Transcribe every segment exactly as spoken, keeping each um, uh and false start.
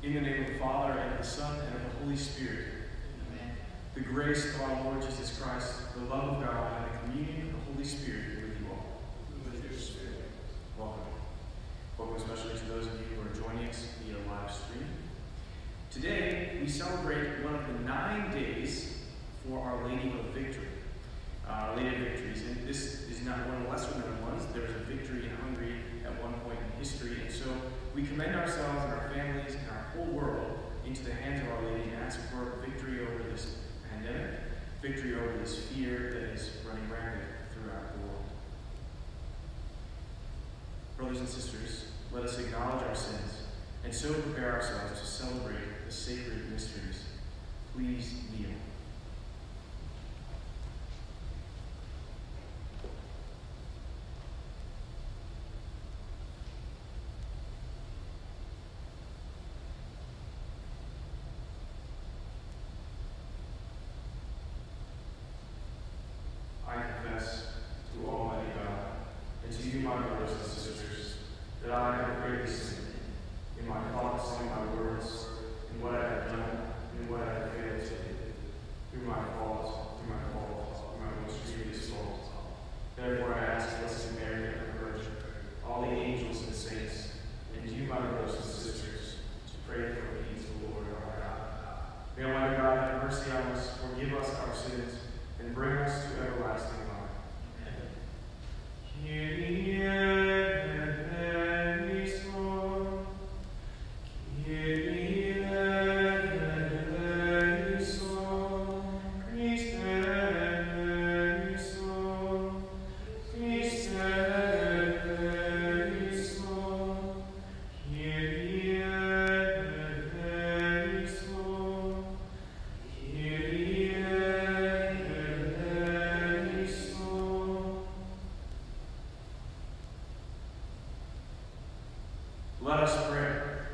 In the name of the Father, and of the Son, and of the Holy Spirit. Amen. The grace of our Lord Jesus Christ, the love of God, and the communion of the Holy Spirit be with you all. With your spirit. Welcome. Welcome especially to those of you who are joining us via live stream. Today, we celebrate one of the nine days for Our Lady of Victory. Uh, Our Lady of Victories. And this is not one of the lesser known ones. There was a victory in Hungary at one point in history. And so we commend ourselves and our families and our whole world into the hands of Our Lady and ask for victory over this pandemic, victory over this fear that is running rampant throughout the world. Brothers and sisters, let us acknowledge our sins and so prepare ourselves to celebrate the sacred mysteries. Please kneel. I confess to Almighty God and to you, my brothers and sisters, that I have greatly sinned in my thoughts and my words, in what I have done and what I have failed to do, through my fault, through my fault, through my most grievous fault. Therefore I ask Blessed Mary, our Virgin, all the angels and saints, and you, my brothers and sisters, to pray for me to the Lord our God. May Almighty God have mercy on us, forgive us our sins, and bring us to everlasting life. Amen. Kyrie eleison. Kyrie eleison. Christe eleison. Christe eleison. Kyrie eleison. Kyrie eleison. Let us pray.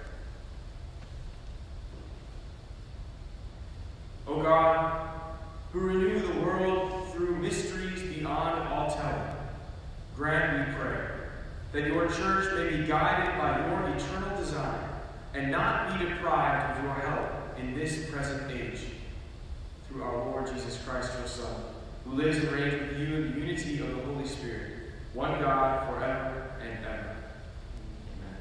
O God, who renew the world through mysteries beyond all telling, grant, we pray, that your church may be guided by your eternal design and not be deprived of your help in this present age. Through our Lord Jesus Christ, your Son, who lives and reigns with you in the unity of the Holy Spirit, one God, forever and ever. Amen.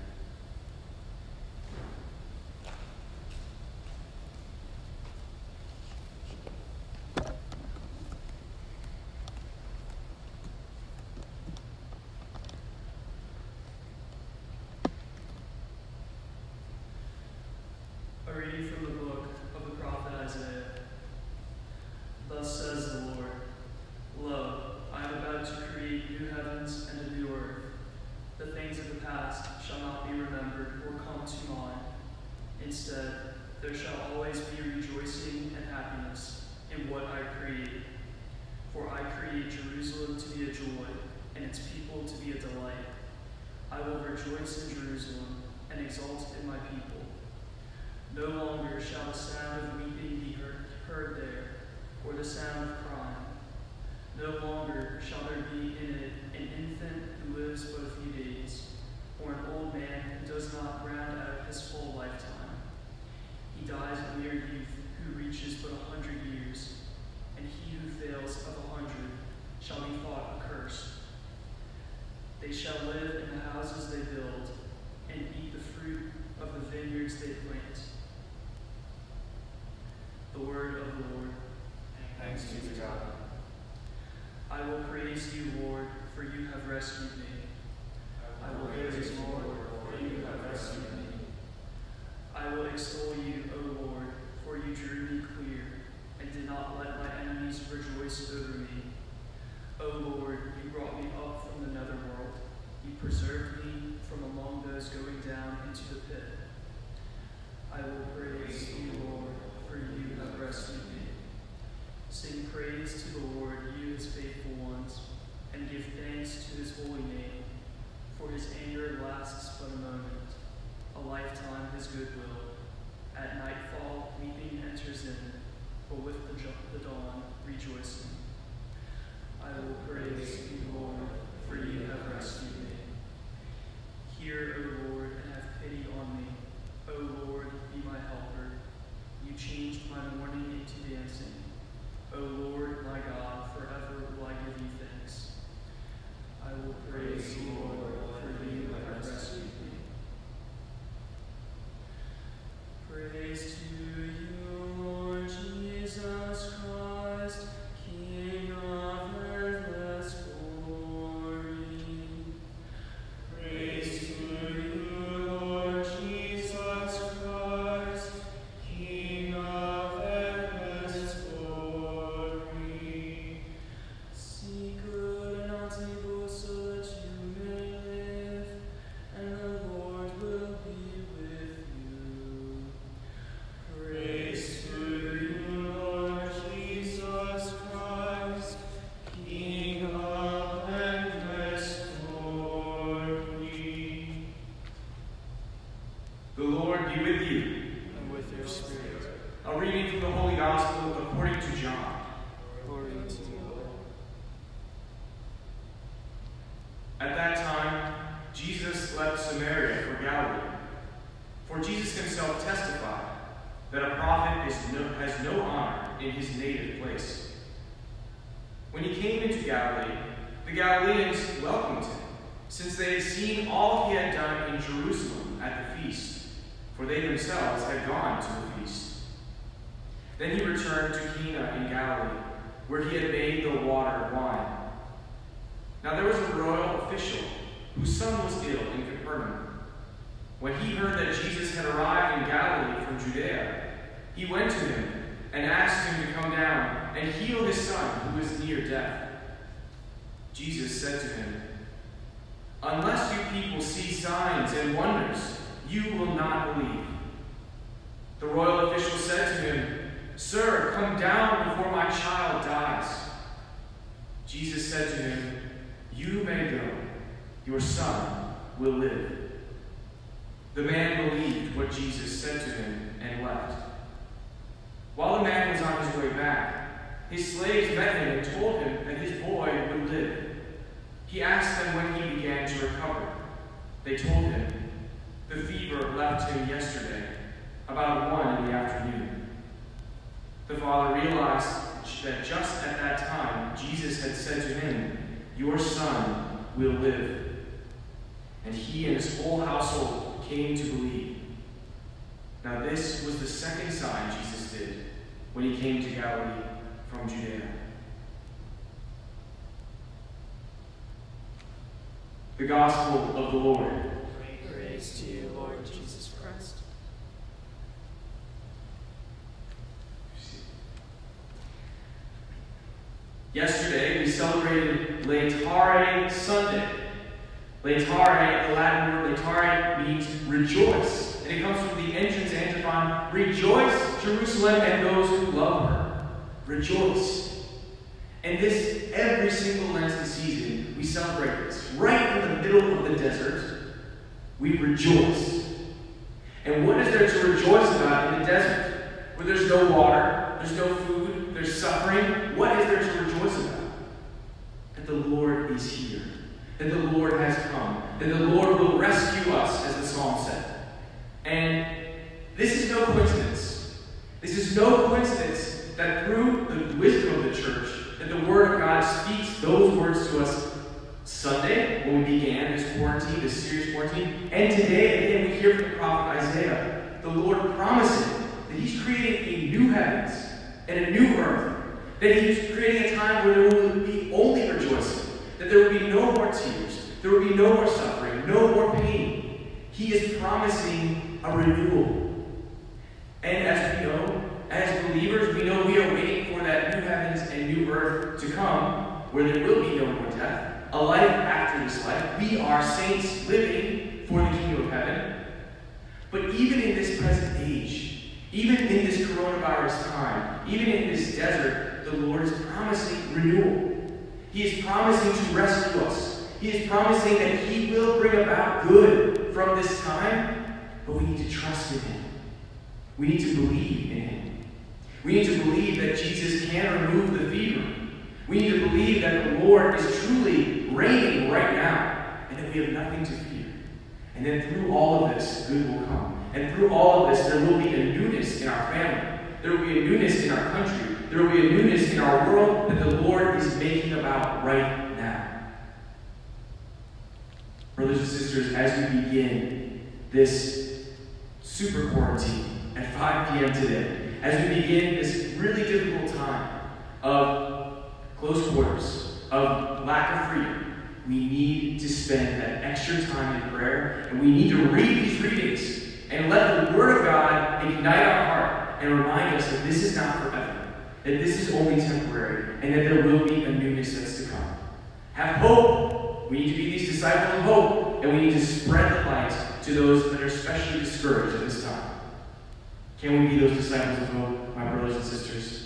A reading from the book of the prophet Isaiah. Thus says the Lord, Lo, I am about to create new heavens and a new earth. The things of the past shall not be remembered or come to mind. Instead, there shall always be rejoicing and happiness in what I create. For I create Jerusalem to be a joy and its people to be a delight. I will rejoice in Jerusalem and exult in my people. No longer shall the sound of weeping be heard, heard there, or the sound of crying. No longer shall there be in it an infant who lives but a few days, or an old man who does not round out his full lifetime. He dies a mere youth who reaches but a hundred years, and he who fails of a hundred shall be thought accursed. They shall live in the houses they build, and eat the fruit of the vineyards they plant. The word of the Lord. Thanks be to God. I will praise you, Lord, for you have rescued me. I will praise you, Lord, for you have rescued me. I will extol you, O Lord, for you drew me clear, and did not let my enemies rejoice over me. O Lord, you brought me up from the netherworld. You preserved me from among those going down into the pit. I will praise you, Lord, for you have rescued me. Sing praise to the Lord, you his faithful ones, and give thanks to his holy name. For his anger lasts but a moment, a lifetime his goodwill. At nightfall, weeping enters in, but with the, the dawn, rejoicing. I will praise you, Lord, for you have rescued me. Hear, O Lord, and have pity on me. O Lord, be my Holy Gospel according to John. Glory to you, Lord. At that time, Jesus left Samaria for Galilee. For Jesus himself testified that a prophet is no, has no honor in his native place. When he came into Galilee, the Galileans welcomed him, since they had seen all he had done in Jerusalem at the feast, for they themselves had gone to the feast. Then he returned to Cana in Galilee, where he had made the water wine. Now there was a royal official whose son was ill in Capernaum. When he heard that Jesus had arrived in Galilee from Judea, he went to him and asked him to come down and heal his son who was near death. Jesus said to him, "Unless you people see signs and wonders, you will not believe." The royal official said to him, "Sir, come down before my child dies." Jesus said to him, "You may go. Your son will live." The man believed what Jesus said to him and left. While the man was on his way back, his slaves met him and told him that his boy would live. He asked them when he began to recover. They told him, "The fever left him yesterday, about one in the afternoon." The father realized that just at that time Jesus had said to him, "Your son will live." And he and his whole household came to believe. Now this was the second sign Jesus did when he came to Galilee from Judea. The Gospel of the Lord. Praise to you, Lord Jesus Christ. Yesterday we celebrated Laetare Sunday. Laetare, the Latin word laetare, means rejoice. And it comes from the entrance antiphon, "Rejoice, Jerusalem, and those who love her." Rejoice. And this, every single Lenten season, we celebrate this. Right in the middle of the desert, we rejoice. And what is there to rejoice about in the desert? Where there's no water, there's no food, there's suffering. What is there to rejoice about? That the Lord is here. That the Lord has come. That the Lord will rescue us, as the psalm said. And this is no coincidence. This is no coincidence that through the wisdom of the church, that the Word of God speaks those words to us Sunday, when we began this quarantine, this serious quarantine, and today, again, we hear from the prophet Isaiah, the Lord promising that He's creating a new heavens and a new earth, that He's creating a time where there will be only rejoicing, that there will be no more tears, there will be no more suffering, no more pain. He is promising a renewal. And as we know, as believers, we know we are waiting for that new heavens and new earth to come, where there will be no more death, a life after this life. We are saints living for the kingdom of heaven. But even in this present age, even in this coronavirus time, even in this desert, the Lord is promising renewal. He is promising to rescue us. He is promising that He will bring about good from this time, but we need to trust in Him. We need to believe in Him. We need to believe that Jesus can remove the fever. We need to believe that the Lord is truly reigning right now, and that we have nothing to fear. And then through all of this, good will come. And through all of this, there will be a newness in our family. There will be a newness in our country. There will be a newness in our world that the Lord is making about right now. Brothers and sisters, as we begin this super quarantine at five p.m. today, as we begin this really difficult time of close quarters, of lack of freedom, we need to spend that extra time in prayer, and we need to read these readings and let the Word of God ignite our heart and remind us that this is not forever, that this is only temporary, and that there will be a newness that's to come. Have hope. We need to be these disciples of hope, and we need to spread the light to those that are especially discouraged at this time. Can we be those disciples of hope, my brothers and sisters?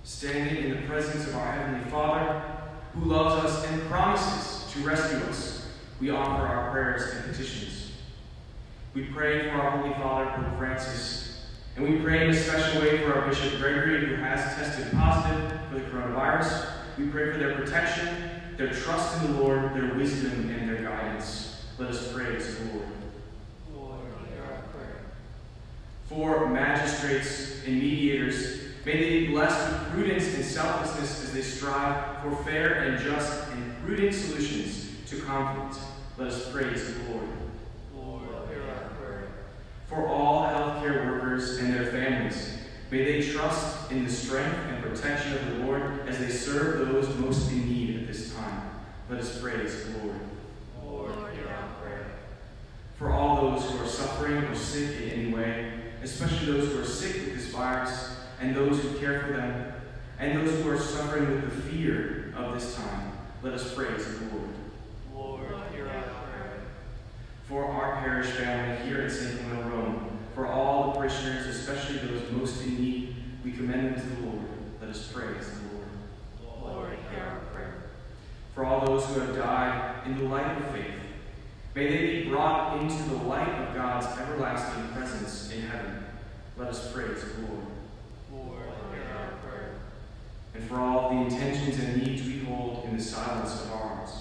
Standing in the presence of our Heavenly Father, who loves us and promises to rescue us, we offer our prayers and petitions. We pray for our Holy Father, Pope Francis, and we pray in a special way for our Bishop Gregory, who has tested positive for the coronavirus. We pray for their protection, their trust in the Lord, their wisdom, and their guidance. Let us pray to the Lord. Lord, hear our prayer. For magistrates and mediators, may they be blessed with prudence and selflessness as they strive for fair and just and prudent solutions to conflict. Let us pray to the Lord. Lord, hear our prayer. For all healthcare workers and their families, may they trust in the strength and protection of the Lord as they serve those most in need at this time. Let us pray to the Lord. Lord, hear our prayer. For all those who are suffering or sick in any way, especially those who are sick with this virus, and those who care for them, and those who are suffering with the fear of this time, let us pray to the Lord. Lord, hear our prayer. For our parish family here at Saint Camille, Rome, for all the parishioners, especially those most in need, we commend them to the Lord. Let us pray to the Lord. Lord, hear our prayer. For all those who have died in the light of faith, may they be brought into the light of God's everlasting presence in heaven. Let us pray to the Lord. Lord, hear our prayer. And for all the intentions and needs we hold in the silence of our hearts.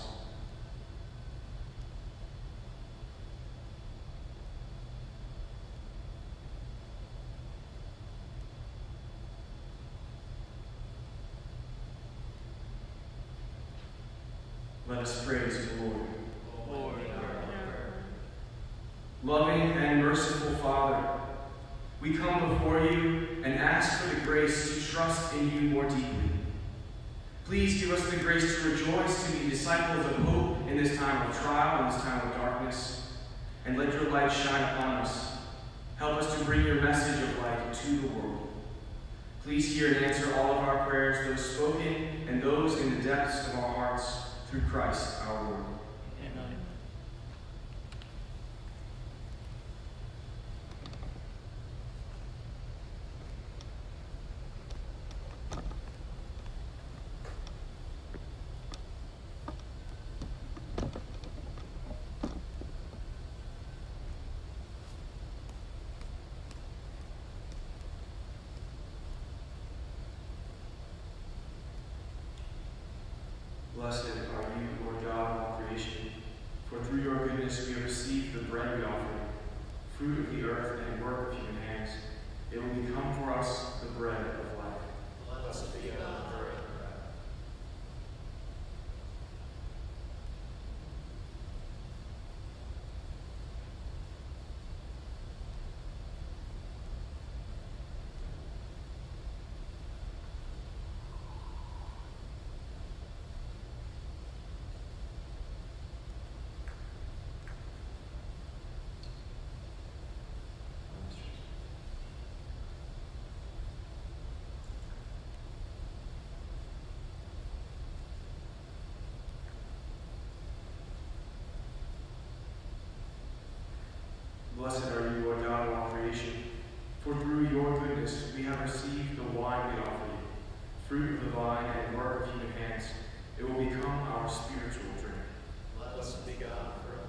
Let us pray to the Lord. Lord, hear our prayer. Loving and merciful Father, we come before you and ask for the grace to trust in you more deeply. Please give us the grace to rejoice, to be disciples of hope in this time of trial, in this time of darkness, and let your light shine upon us. Help us to bring your message of light to the world. Please hear and answer all of our prayers, those spoken and those in the depths of our hearts, through Christ our Lord. Amen. Blessed are you, Lord God of all creation, for through your goodness we have received the bread we offer you, fruit of the earth and work of human hands. It will become for us the bread of life. Blessed be God forever. Blessed are you, Lord God of all creation, for through your goodness we have received the wine we offer you, fruit of the vine and work of human hands. It will become our spiritual drink. Blessed be God forever.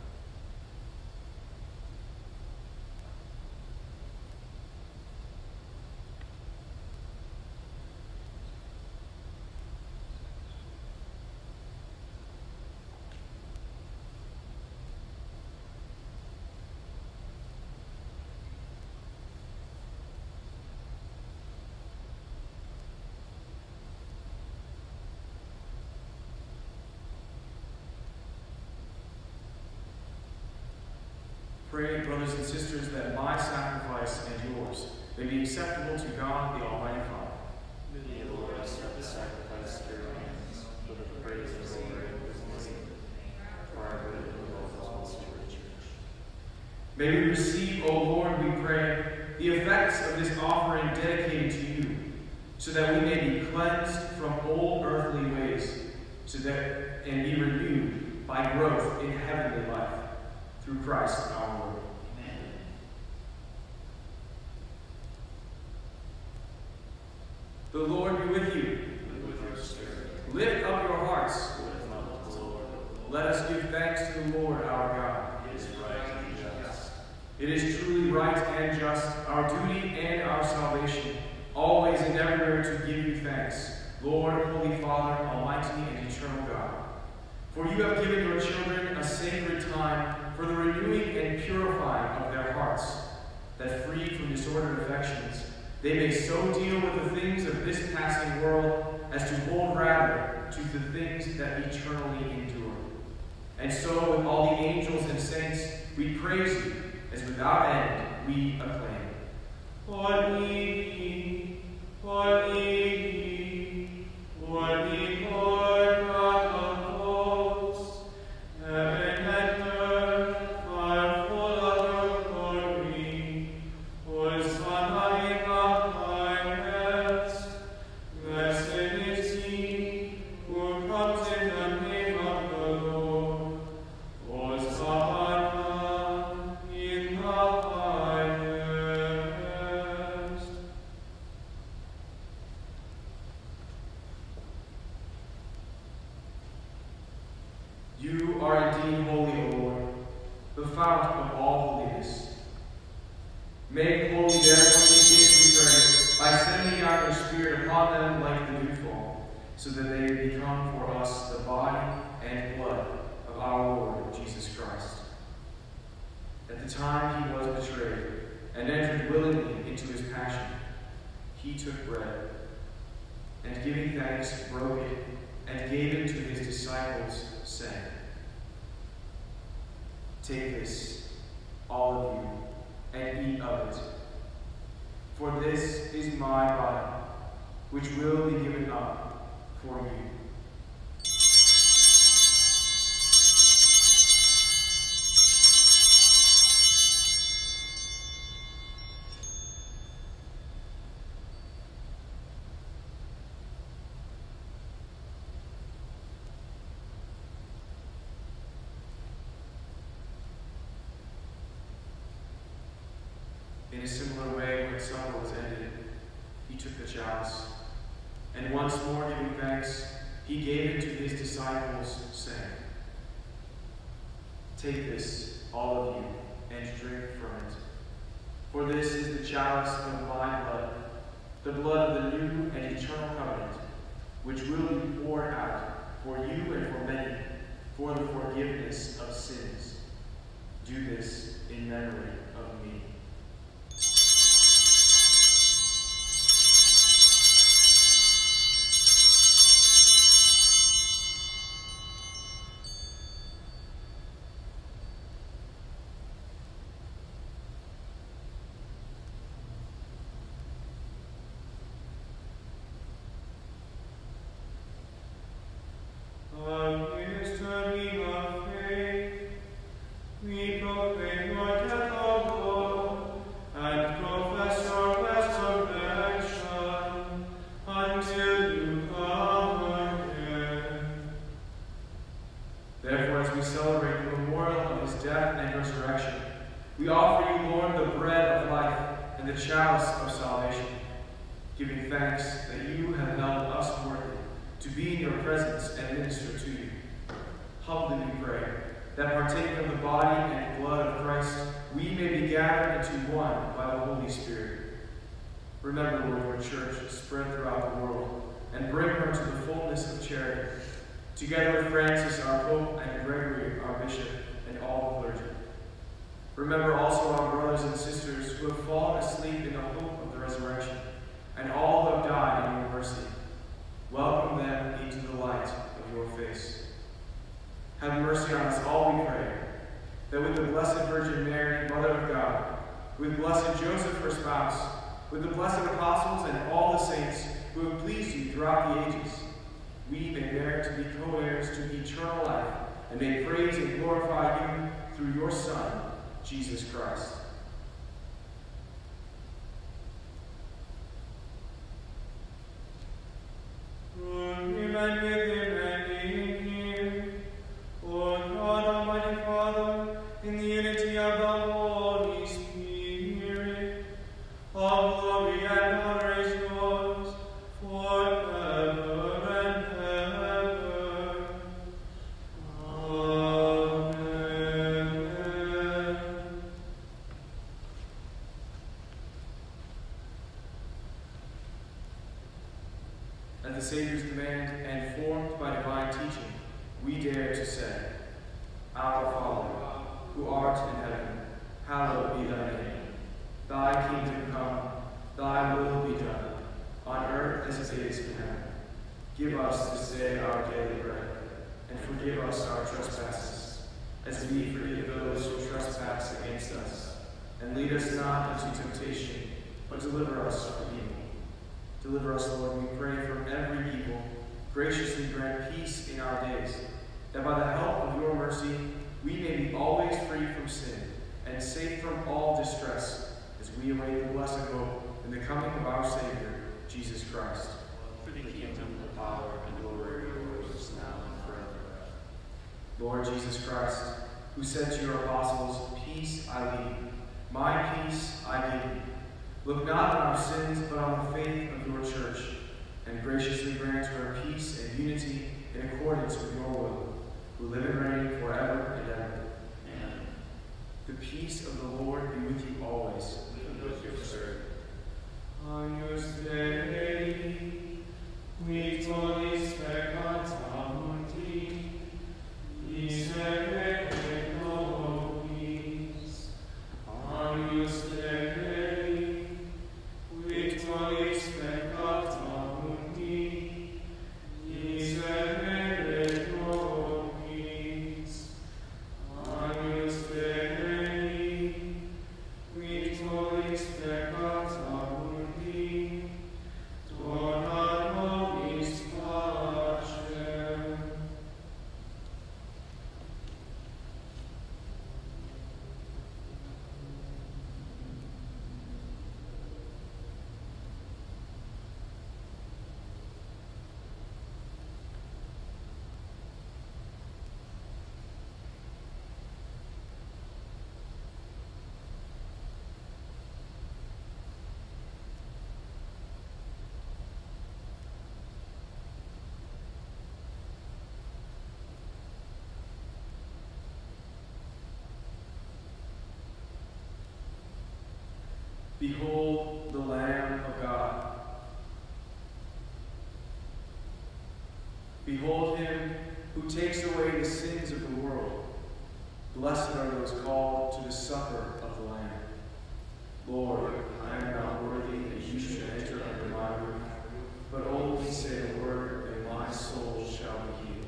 Pray, brothers and sisters, that my sacrifice and yours may be acceptable to God, the Almighty Father. May the Lord accept the sacrifice at your hands for the praise and glory of his name, for our good and the will of the whole Church. May we receive, O Lord, we pray, the effects of this offering dedicated to you, so that we may be cleansed from old earthly ways, so that and be renewed by growth in heavenly life. Through Christ our Lord. Amen. The Lord be with let us give thanks to the Lord our God. It is right and just. It is truly right and just, our duty and our salvation, always and everywhere to give you thanks, Lord, Holy Father, Almighty and eternal God. For you have given your children a sacred time for the renewing and purifying of their hearts, that freed from disordered affections, they may so deal with the things of this passing world as to hold rather to the things that eternally endure. And so, with all the angels and saints, we praise you, as without end we acclaim. Holy, holy, holy, Lord God of hosts, heaven and earth are full of your glory. Hosanna in the highest. Blessed is he who comes in the name of the Lord. Hosanna in the highest. You are indeed holy, O Lord, the fount of all holiness. Make holy therefore these gifts, we pray, by sending out your Spirit upon them like the dewfall, so that they may become for us the body and blood of our Lord Jesus Christ. At the time he was betrayed and entered willingly into his passion, he took bread, and giving thanks, broke it, and gave it to his disciples, saying, "Take this, all of you, and eat of it. For this is my body, which will be given up for you." In a similar way, when supper was ended, he took the chalice, and once more giving thanks, he gave it to his disciples, saying, "Take this, all of you, and drink from it. For this is the chalice of my blood, the blood of the new and eternal covenant, which will be poured out for you and for many, for the forgiveness of sins. Do this in memory of me." Therefore, as we celebrate the memorial of his death and resurrection, we offer you, Lord, the bread of life and the chalice of salvation, giving thanks that you have held us worthy to be in your presence and minister to you. Humbly we pray that, partaking of the body and blood of Christ, we may be gathered into one by the Holy Spirit. Remember, Lord, your church spread throughout the world, and bring her to the fullness of charity, together with Francis, our Pope, and Gregory, our Bishop, and all the clergy. Remember also our brothers and sisters who have fallen asleep in the hope of the resurrection, and all who have died in your mercy. Welcome them into the light of your face. Have mercy on us all, we pray, that with the Blessed Virgin Mary, Mother of God, with blessed Joseph, her spouse, with the blessed apostles and all the saints who have pleased you throughout the ages, we may merit to be co-heirs to eternal life, and may praise and glorify you through your Son, Jesus Christ. Remain with him and in him, O God, Almighty Father, in the unity of the Holy Spirit, all glory and honor is yours forever and ever. Amen. heaven, hallowed be thy name. Thy kingdom come, thy will be done, on earth as it is in heaven. Give us this day our daily bread, and forgive us our trespasses, as we forgive those who trespass against us. And lead us not into temptation, but deliver us from evil. Deliver us, Lord, we pray, from every evil. Graciously grant peace in our days, that by the help of your mercy we may be always free from sin, and safe from all distress, as we await the blessed hope in the coming of our Savior, Jesus Christ. For the kingdom, the power, and glory are yours, now and forever. Lord Jesus Christ, who said to your apostles, "Peace I leave you, my peace I give you," look not on our sins, but on the faith of your church, and graciously grant her peace and unity in accordance with your will, who live and reign forever and ever. Amen. The peace of the Lord be with you always. And with your spirit. Agnus Dei, qui tollis peccata mundi, miserere nobis. Agnus Dei, qui tollis peccata mundi, miserere nobis. Agnus Dei, qui tollis peccata mundi, dona nobis pacem. Behold the Lamb of God. Behold him who takes away the sins of the world. Blessed are those called to the supper of the Lamb. Lord, I am not worthy that you should enter under my roof, but only say a word, and my soul shall be healed.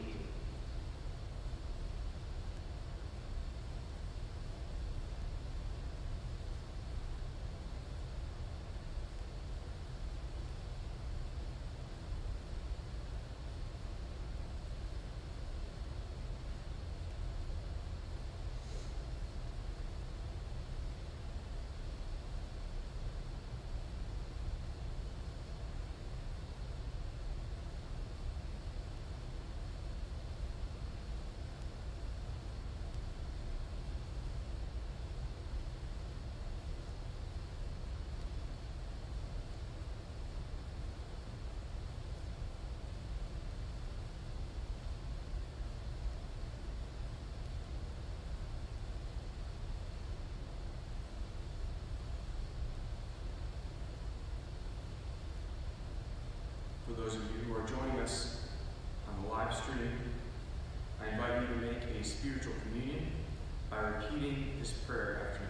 For those of you who are joining us on the live stream, I invite you to make a spiritual communion by repeating this prayer after me.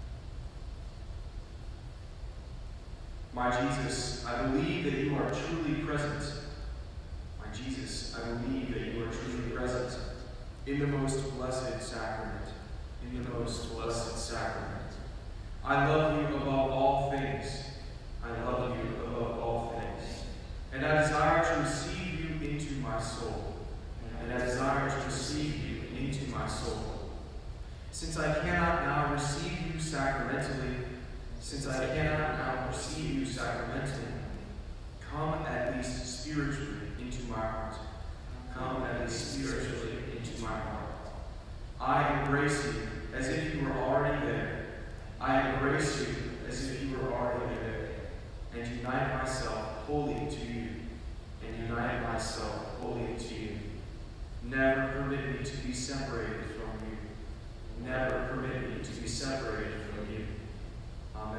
My Jesus, I believe that you are truly present. My Jesus, I believe that you are truly present in the most blessed sacrament. In the most blessed sacrament. I love you above all things. I love you above all things. And I desire to receive you into my soul. And I desire to receive you into my soul. Since I cannot now receive you sacramentally, since I cannot now receive you sacramentally, come at least spiritually into my heart. Come at least spiritually into my heart. I embrace you as if you were already there. I embrace you as if you were already there, and unite myself wholly to you, and unite myself wholly to you. Never permit me to be separated from you. Never permit me to be separated from you. Amen.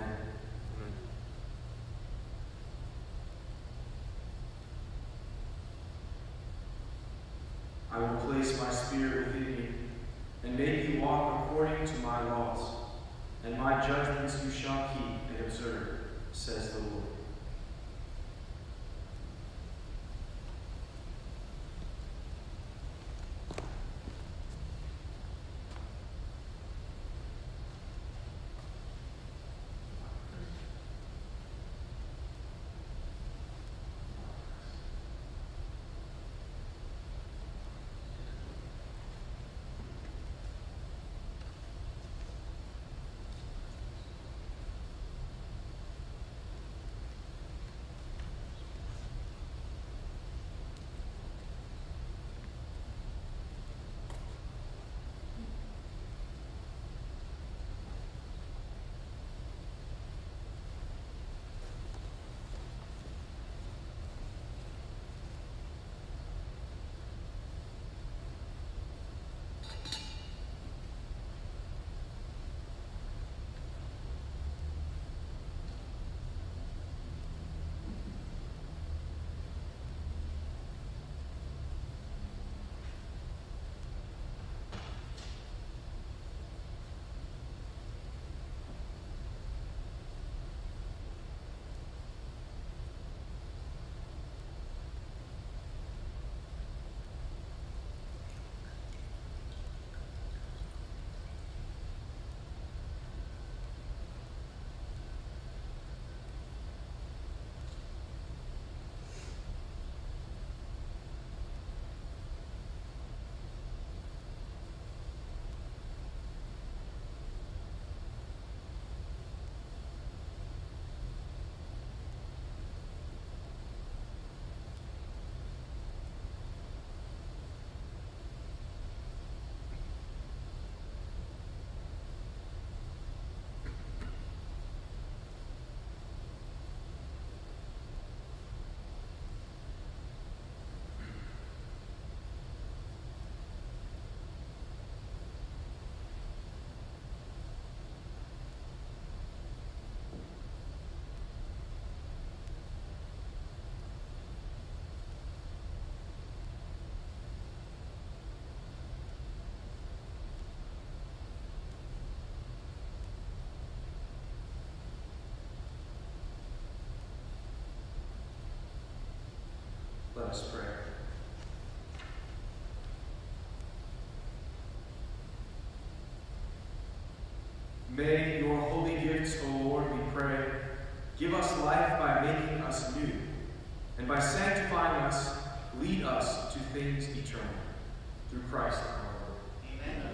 I will place my spirit within you and make you walk according to my laws. and my judgments you shall keep and observe, says the Lord. Let us pray. May your holy gifts, O Lord, we pray, give us life by making us new, and by sanctifying us, lead us to things eternal. Through Christ our Lord. Amen.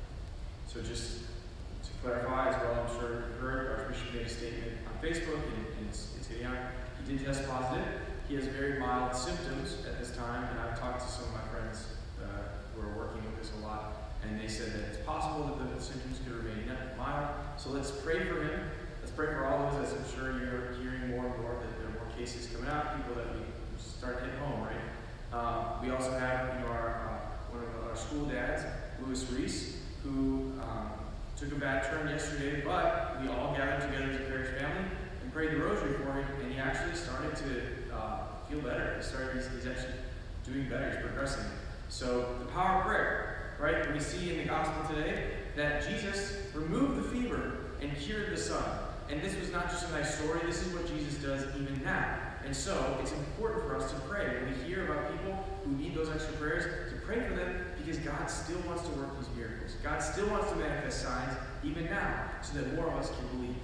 So just to clarify as well, I'm sure you heard, Archbishop made a statement on Facebook, and, and it's, it's getting out. He did test positive. He has very mild symptoms at this time, and I've talked to some of my friends uh, who are working with this a lot, and they said that it's possible that the symptoms could remain mild. So let's pray for him. Let's pray for all of us, as I'm sure you're hearing more and more that there are more cases coming out, people that we start hitting home, right? Um, we also have, you know, our uh, one of our school dads, Louis Reese, who um, took a bad turn yesterday, but we all gathered together as a parish family and prayed the rosary for him, and he actually started to uh, feel better. He started, he's, he's actually doing better, he's progressing. So the power of prayer, right? We see in the gospel today that Jesus removed the fever and cured the son. And this was not just a nice story, this is what Jesus does even now. And so it's important for us to pray. When we hear about people who need those extra prayers, to pray for them, because God still wants to work these miracles. God still wants to manifest signs even now, so that more of us can believe.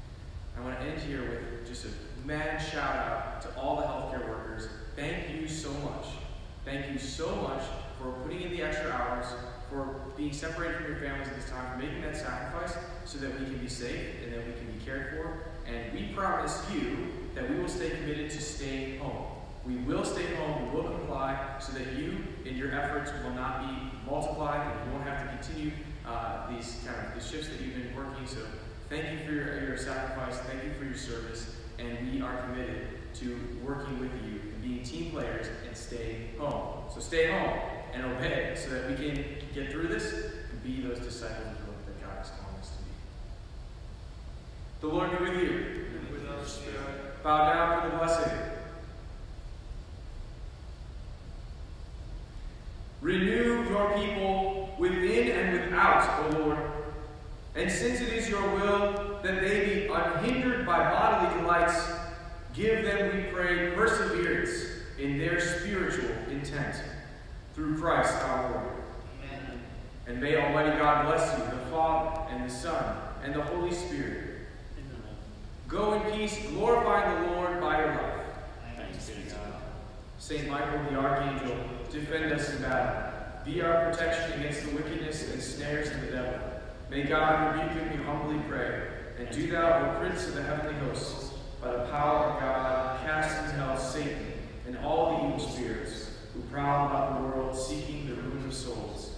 I want to end here with just a mad shout out to all the healthcare workers. Thank you so much. Thank you so much for putting in the extra hours, for being separated from your families at this time, for making that sacrifice so that we can be safe and that we can be cared for. And we promise you that we will stay committed to staying home. We will stay home, we will comply, so that you, in your efforts, will not be multiplied, and you won't have to continue uh, these kind of the shifts that you've been working. So thank you for your, your sacrifice, thank you for your service, and we are committed to working with you and being team players and staying home. So stay home and obey, so that we can get through this and be those disciples of hope that God is calling us to be. The Lord be with you. And with our spirit. Bow down for the blessing. Renew your people within and without, O Lord, And since it is your will that they be unhindered by bodily delights, give them, we pray, perseverance in their spiritual intent. Through Christ our Lord. Amen. And may Almighty God bless you, the Father, and the Son, and the Holy Spirit. Amen. Go in peace, glorifying the Lord by your life. Thanks be to God. Saint Michael the Archangel, defend us in battle. Be our protection against the wickedness and snares of the devil. May God rebuke him, we humbly pray. And do thou, O Prince of the heavenly hosts, by the power of God, cast into hell Satan and all the evil spirits who prowl about the world seeking the ruin of souls.